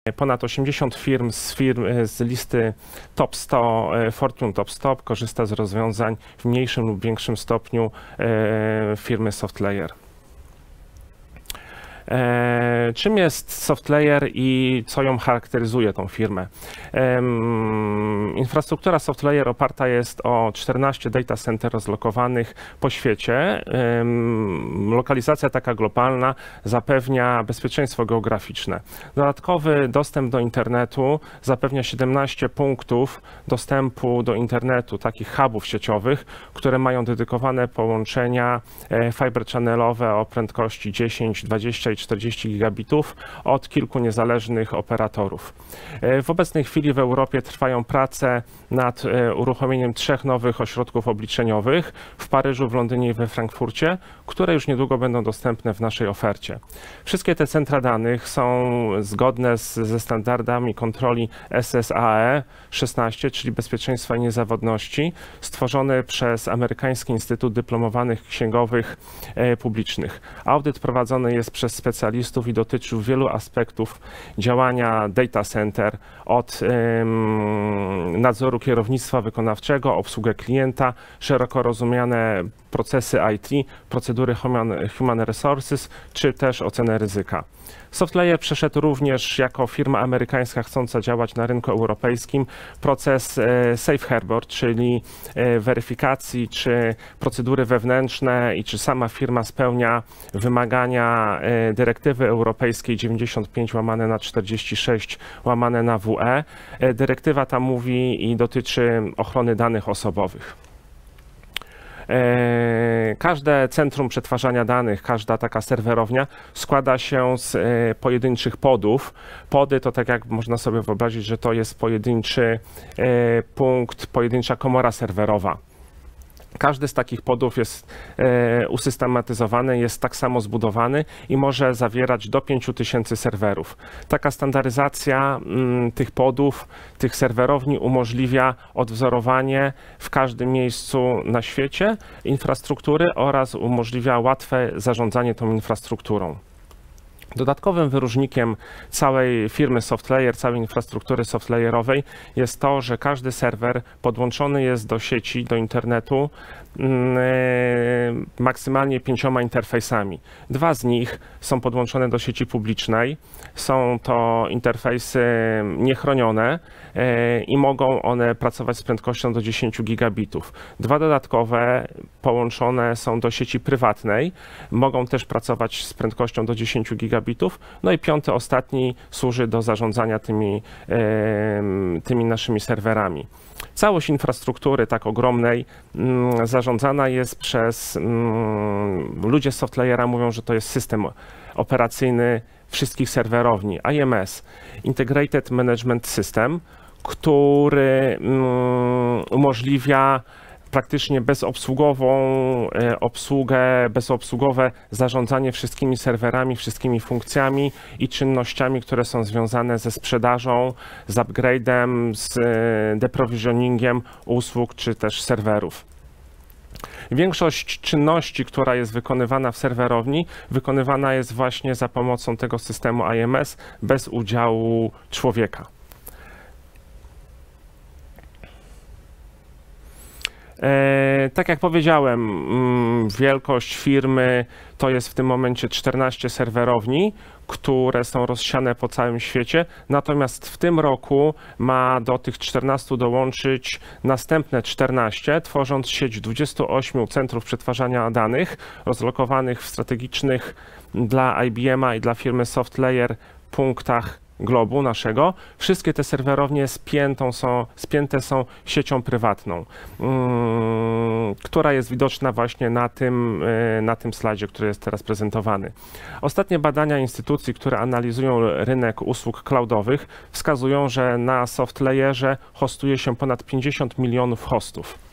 Ponad 80 firm z listy Top 100, Fortune Top 100 korzysta z rozwiązań w mniejszym lub większym stopniu firmy SoftLayer. Czym jest SoftLayer i co ją charakteryzuje, tą firmę? Infrastruktura SoftLayer oparta jest o 14 data center rozlokowanych po świecie. Lokalizacja taka globalna zapewnia bezpieczeństwo geograficzne. Dodatkowy dostęp do internetu zapewnia 17 punktów dostępu do internetu, takich hubów sieciowych, które mają dedykowane połączenia fiber channelowe o prędkości 10, 20 i 40 gigabitów od kilku niezależnych operatorów. W obecnej chwili w Europie trwają prace nad uruchomieniem 3 nowych ośrodków obliczeniowych w Paryżu, w Londynie i we Frankfurcie, które już niedługo będą dostępne w naszej ofercie. Wszystkie te centra danych są zgodne ze standardami kontroli SSAE 16, czyli bezpieczeństwa i niezawodności, stworzone przez Amerykański Instytut Dyplomowanych Księgowych Publicznych. Audyt prowadzony jest przez specjalistów i dotyczył wielu aspektów działania data center, od nadzoru kierownictwa wykonawczego, obsługę klienta, szeroko rozumiane procesy IT, procedury human resources, czy też ocenę ryzyka. SoftLayer przeszedł również jako firma amerykańska chcąca działać na rynku europejskim proces Safe Harbor, czyli weryfikacji, czy procedury wewnętrzne i czy sama firma spełnia wymagania dyrektywy europejskiej 95/46/WE. Dyrektywa ta mówi i dotyczy ochrony danych osobowych. Każde centrum przetwarzania danych, każda taka serwerownia składa się z pojedynczych podów. Pody to, tak jak można sobie wyobrazić, że to jest pojedynczy punkt, pojedyncza komora serwerowa. Każdy z takich podów jest usystematyzowany, jest tak samo zbudowany i może zawierać do 5000 serwerów. Taka standaryzacja tych podów, tych serwerowni umożliwia odwzorowanie w każdym miejscu na świecie infrastruktury oraz umożliwia łatwe zarządzanie tą infrastrukturą. Dodatkowym wyróżnikiem całej firmy SoftLayer, całej infrastruktury softlayerowej jest to, że każdy serwer podłączony jest do sieci, do internetu maksymalnie 5 interfejsami. 2 z nich są podłączone do sieci publicznej. Są to interfejsy niechronione i mogą one pracować z prędkością do 10 gigabitów. 2 dodatkowe połączone są do sieci prywatnej. Mogą też pracować z prędkością do 10 gigabitów. No i 5, ostatni służy do zarządzania tymi naszymi serwerami. Całość infrastruktury tak ogromnej zarządzana jest przez ludzie z SoftLayera, mówią, że to jest system operacyjny wszystkich serwerowni, IMS, Integrated Management System, który umożliwia praktycznie bezobsługowe zarządzanie wszystkimi serwerami, wszystkimi funkcjami i czynnościami, które są związane ze sprzedażą, z upgrade'em, z deprovisioningiem usług czy też serwerów. Większość czynności, która jest wykonywana w serwerowni, wykonywana jest właśnie za pomocą tego systemu IMS bez udziału człowieka. Tak jak powiedziałem, wielkość firmy to jest w tym momencie 14 serwerowni, które są rozsiane po całym świecie, natomiast w tym roku ma do tych 14 dołączyć następne 14, tworząc sieć 28 centrów przetwarzania danych rozlokowanych w strategicznych dla IBM-a i dla firmy SoftLayer punktach globu naszego. Wszystkie te serwerownie spięte są siecią prywatną, która jest widoczna właśnie na tym slajdzie, który jest teraz prezentowany. Ostatnie badania instytucji, które analizują rynek usług cloudowych, wskazują, że na SoftLayerze hostuje się ponad 50 milionów hostów.